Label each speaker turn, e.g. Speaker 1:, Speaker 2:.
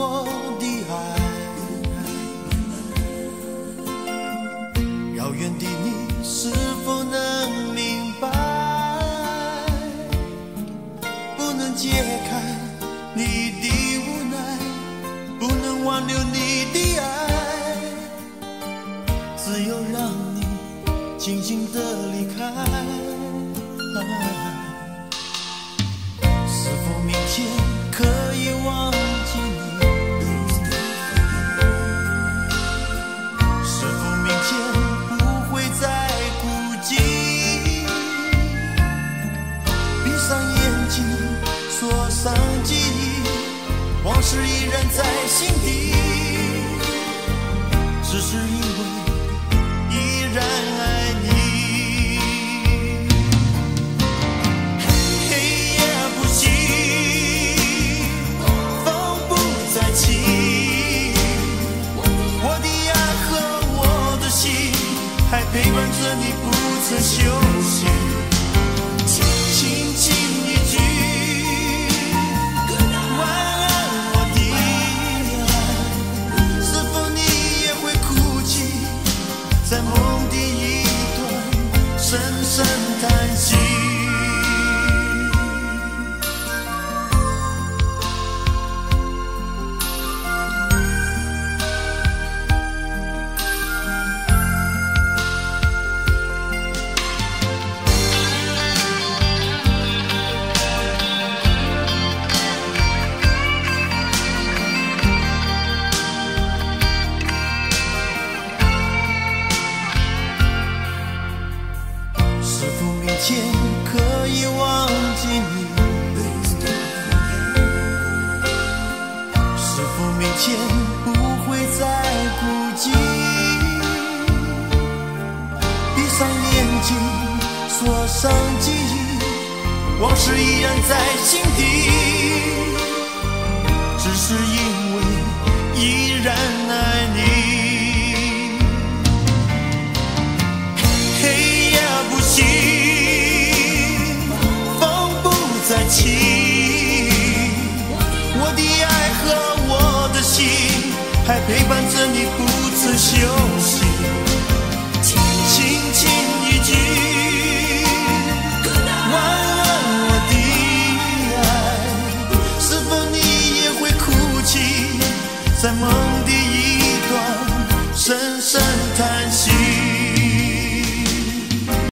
Speaker 1: 我的爱。遥远的你是否能明白？不能解开你的无奈，不能挽留你的爱，只有让你静静地离开。是否明天可以忘记你？是否明天不会再孤寂？闭上眼睛，锁上记忆，往事依然在心底，只是因为依然爱你。黑夜不息，风不再起，我的爱和我的心还陪伴着你不曾休息。轻轻一句晚安我的爱，是否你也会哭泣，在梦的一端深深叹息。是否明天可以忘记你？是否明天不会再孤寂？闭上眼睛，锁上记忆，往事依然在心底，只是因为依然爱你。黑夜不息，风不再起，我的爱和我的心还陪伴着你不曾休息。轻轻一句晚安我的爱，是否你也会哭泣，在梦的一端深深叹息。